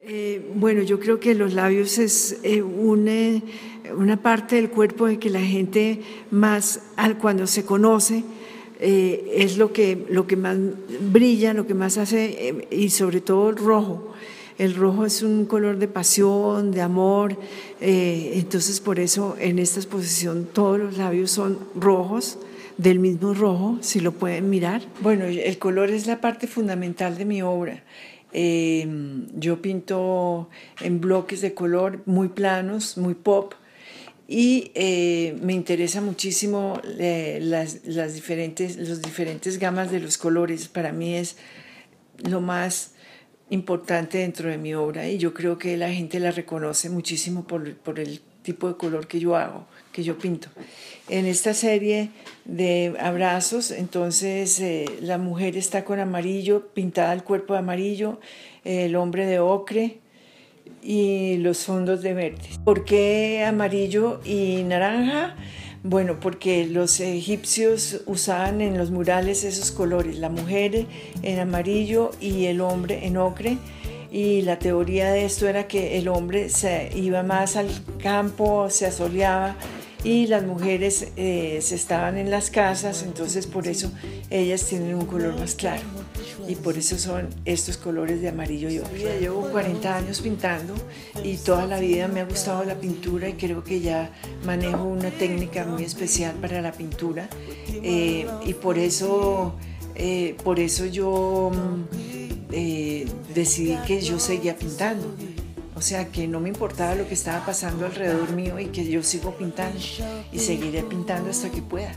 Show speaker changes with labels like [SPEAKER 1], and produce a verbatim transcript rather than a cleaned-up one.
[SPEAKER 1] Eh, bueno, yo creo que los labios es eh, un, eh, una parte del cuerpo de que la gente más, al, cuando se conoce, eh, es lo que, lo que más brilla, lo que más hace, eh, y sobre todo el rojo. El rojo es un color de pasión, de amor, eh, entonces por eso en esta exposición todos los labios son rojos, del mismo rojo, si lo pueden mirar. Bueno, el color es la parte fundamental de mi obra. Eh, yo pinto en bloques de color muy planos, muy pop, y eh, me interesa muchísimo eh, las, las diferentes, los diferentes gamas de los colores. Para mí es lo más importante dentro de mi obra y yo creo que la gente la reconoce muchísimo por, por el tipo de color que yo hago, que yo pinto. En esta serie de abrazos, entonces eh, la mujer está con amarillo, pintada el cuerpo de amarillo, eh, el hombre de ocre y los fondos de verde. ¿Por qué amarillo y naranja? Bueno, porque los egipcios usaban en los murales esos colores, la mujer en amarillo y el hombre en ocre, y la teoría de esto era que el hombre se iba más al campo, se asoleaba, y las mujeres eh, se estaban en las casas, entonces por eso ellas tienen un color más claro y por eso son estos colores de amarillo y ocre. Llevo cuarenta años pintando y toda la vida me ha gustado la pintura y creo que ya manejo una técnica muy especial para la pintura, eh, y por eso, eh, por eso yo eh, decidí que yo seguía pintando. O sea, que no me importaba lo que estaba pasando alrededor mío y que yo sigo pintando y seguiré pintando hasta que pueda.